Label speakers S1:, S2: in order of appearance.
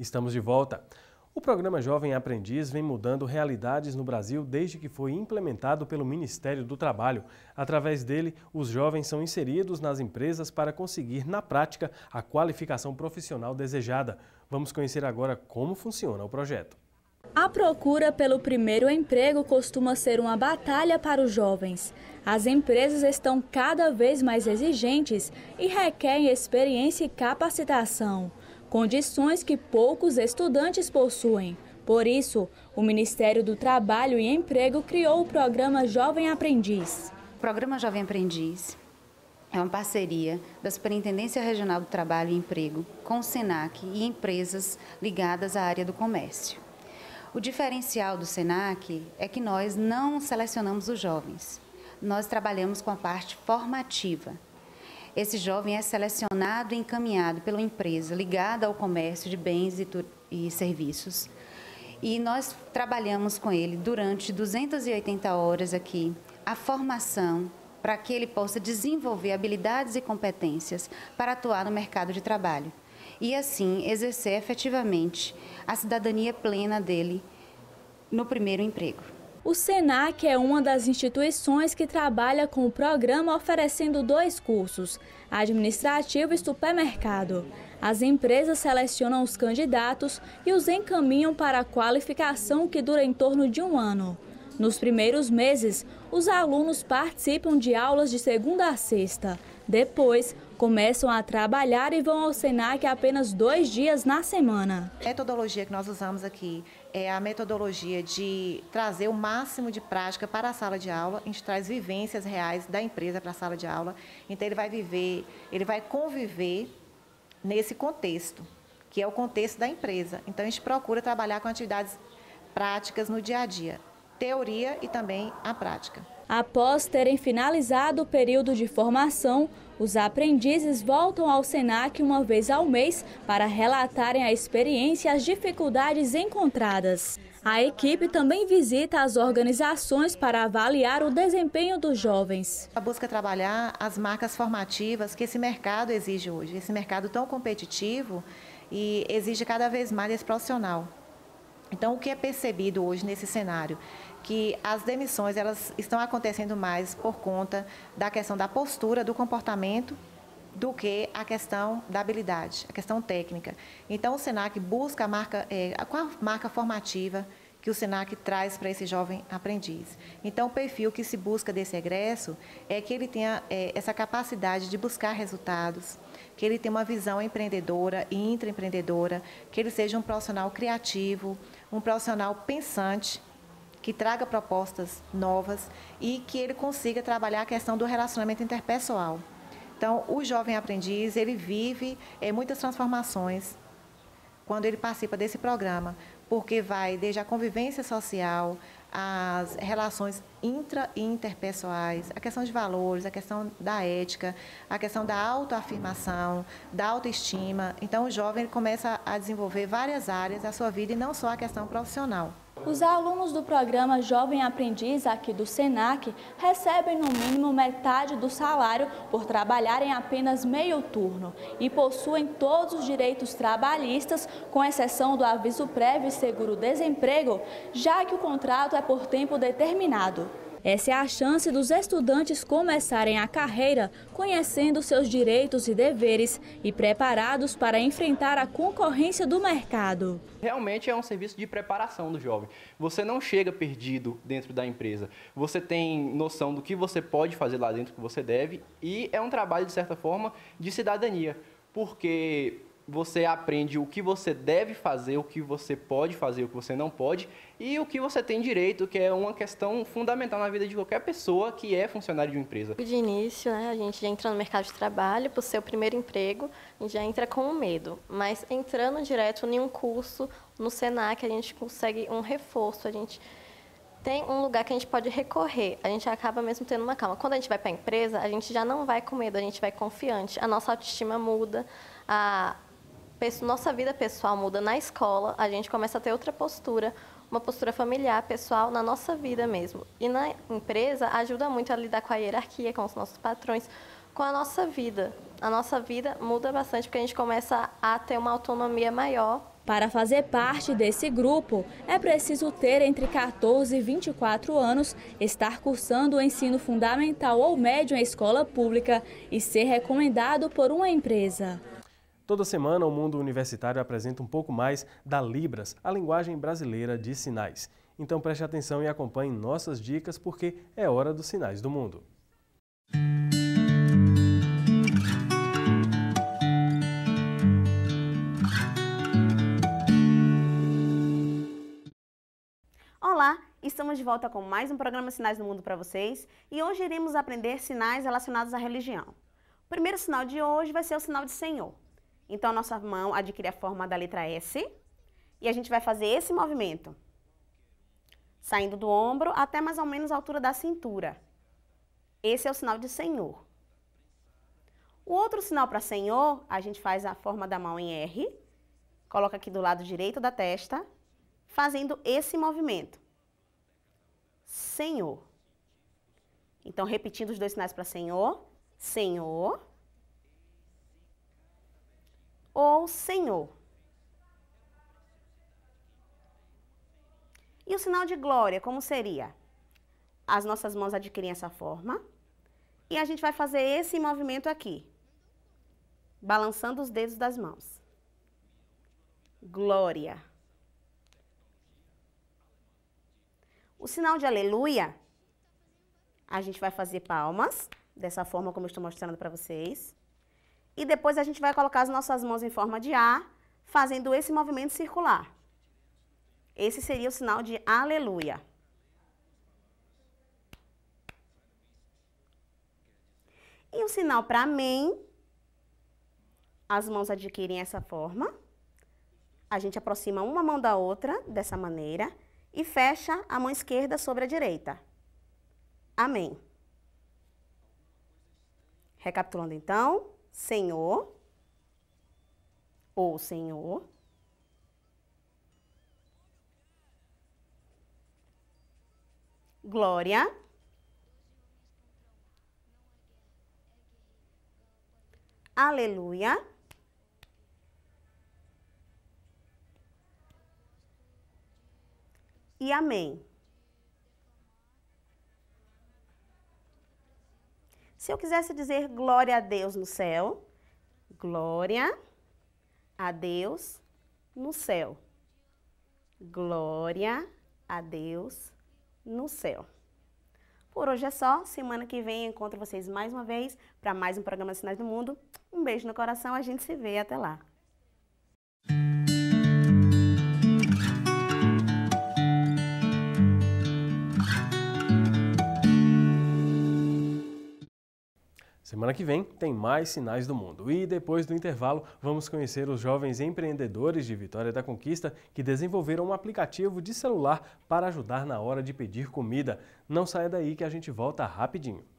S1: Estamos de volta. O programa Jovem Aprendiz vem mudando realidades no Brasil desde que foi implementado pelo Ministério do Trabalho. Através dele, os jovens são inseridos nas empresas para conseguir, na prática, a qualificação profissional desejada. Vamos conhecer agora como funciona o projeto.
S2: A procura pelo primeiro emprego costuma ser uma batalha para os jovens. As empresas estão cada vez mais exigentes e requerem experiência e capacitação, condições que poucos estudantes possuem. Por isso, o Ministério do Trabalho e Emprego criou o programa Jovem Aprendiz.
S3: O programa Jovem Aprendiz é uma parceria da Superintendência Regional do Trabalho e Emprego com o SENAC e empresas ligadas à área do comércio. O diferencial do SENAC é que nós não selecionamos os jovens, nós trabalhamos com a parte formativa. Esse jovem é selecionado e encaminhado pela empresa ligada ao comércio de bens e serviços. E nós trabalhamos com ele durante 280 horas aqui a formação para que ele possa desenvolver habilidades e competências para atuar no mercado de trabalho e assim exercer efetivamente a cidadania plena dele no primeiro emprego.
S2: O SENAC é uma das instituições que trabalha com o programa oferecendo 2 cursos, administrativo e supermercado. As empresas selecionam os candidatos e os encaminham para a qualificação que dura em torno de 1 ano. Nos primeiros meses, os alunos participam de aulas de segunda a sexta. Depois, começam a trabalhar e vão ao SENAC apenas 2 dias na semana.
S4: A metodologia que nós usamos aqui é a metodologia de trazer o máximo de prática para a sala de aula. A gente traz vivências reais da empresa para a sala de aula. Então ele vai conviver nesse contexto, que é o contexto da empresa. Então a gente procura trabalhar com atividades práticas no dia a dia, teoria e também a prática.
S2: Após terem finalizado o período de formação, os aprendizes voltam ao SENAC uma vez ao mês para relatarem a experiência e as dificuldades encontradas. A equipe também visita as organizações para avaliar o desempenho dos jovens.
S4: Busca trabalhar as marcas formativas que esse mercado exige hoje, esse mercado tão competitivo e exige cada vez mais esse profissional. Então, o que é percebido hoje nesse cenário? Que as demissões elas estão acontecendo mais por conta da questão da postura, do comportamento, do que a questão da habilidade, a questão técnica. Então, o SENAC busca qual a marca formativa que o SENAC traz para esse jovem aprendiz. Então, o perfil que se busca desse egresso é que ele tenha essa capacidade de buscar resultados, que ele tenha uma visão empreendedora e intraempreendedora, que ele seja um profissional criativo, um profissional pensante, que traga propostas novas e que ele consiga trabalhar a questão do relacionamento interpessoal. Então, o jovem aprendiz, ele vive muitas transformações quando ele participa desse programa, porque vai desde a convivência social, as relações intra e interpessoais, a questão de valores, a questão da ética, a questão da autoafirmação, da autoestima. Então, o jovem ele começa a desenvolver várias áreas da sua vida e não só a questão profissional.
S2: Os alunos do programa Jovem Aprendiz aqui do SENAC recebem no mínimo metade do salário por trabalharem apenas meio turno e possuem todos os direitos trabalhistas, com exceção do aviso prévio e seguro-desemprego, já que o contrato é por tempo determinado. Essa é a chance dos estudantes começarem a carreira conhecendo seus direitos e deveres e preparados para enfrentar a concorrência do mercado.
S5: Realmente é um serviço de preparação do jovem. Você não chega perdido dentro da empresa. Você tem noção do que você pode fazer lá dentro, que você deve, e é um trabalho, de certa forma, de cidadania, porque você aprende o que você deve fazer, o que você pode fazer, o que você não pode e o que você tem direito, que é uma questão fundamental na vida de qualquer pessoa que é funcionário de uma empresa.
S6: De início, a gente já entra no mercado de trabalho, por ser o primeiro emprego, a gente já entra com medo, mas entrando direto em um curso no SENAC, a gente consegue um reforço, a gente tem um lugar que a gente pode recorrer, a gente acaba mesmo tendo uma calma. Quando a gente vai para a empresa, a gente já não vai com medo, a gente vai confiante, a nossa autoestima muda, nossa vida pessoal muda. Na escola, a gente começa a ter outra postura, uma postura familiar, pessoal, na nossa vida mesmo. E na empresa, ajuda muito a lidar com a hierarquia, com os nossos patrões, com a nossa vida. A nossa vida muda bastante porque a gente começa a ter uma autonomia maior
S2: Para fazer parte desse grupo, é preciso ter entre 14 e 24 anos, estar cursando o ensino fundamental ou médio em escola pública e ser recomendado por uma empresa.
S1: Toda semana, o mundo universitário apresenta um pouco mais da Libras, a linguagem brasileira de sinais. Então preste atenção e acompanhe nossas dicas, porque é hora dos sinais do mundo.
S7: Olá, estamos de volta com mais um programa Sinais do Mundo para vocês e hoje iremos aprender sinais relacionados à religião. O primeiro sinal de hoje vai ser o sinal de Senhor. Então, a nossa mão adquire a forma da letra S e a gente vai fazer esse movimento, saindo do ombro até mais ou menos a altura da cintura. Esse é o sinal de Senhor. O outro sinal para Senhor, a gente faz a forma da mão em R, coloca aqui do lado direito da testa, fazendo esse movimento. Senhor. Então, repetindo os dois sinais para Senhor. Senhor. Ou Senhor. E o sinal de glória, como seria? As nossas mãos adquirem essa forma. E a gente vai fazer esse movimento aqui. Balançando os dedos das mãos. Glória. O sinal de aleluia, a gente vai fazer palmas, dessa forma como eu estou mostrando para vocês. E depois a gente vai colocar as nossas mãos em forma de A, fazendo esse movimento circular. Esse seria o sinal de aleluia. E o sinal para amém, as mãos adquirem essa forma. A gente aproxima uma mão da outra, dessa maneira, e fecha a mão esquerda sobre a direita. Amém. Recapitulando então, Senhor, ou Senhor. Glória. Aleluia. E amém. Se eu quisesse dizer glória a Deus no céu, glória a Deus no céu. Glória a Deus no céu. Por hoje é só. Semana que vem eu encontro vocês mais uma vez para mais um programa Sinais do Mundo. Um beijo no coração, a gente se vê até lá.
S1: Semana que vem tem mais Sinais do Mundo. E depois do intervalo, vamos conhecer os jovens empreendedores de Vitória da Conquista que desenvolveram um aplicativo de celular para ajudar na hora de pedir comida. Não saia daí que a gente volta rapidinho.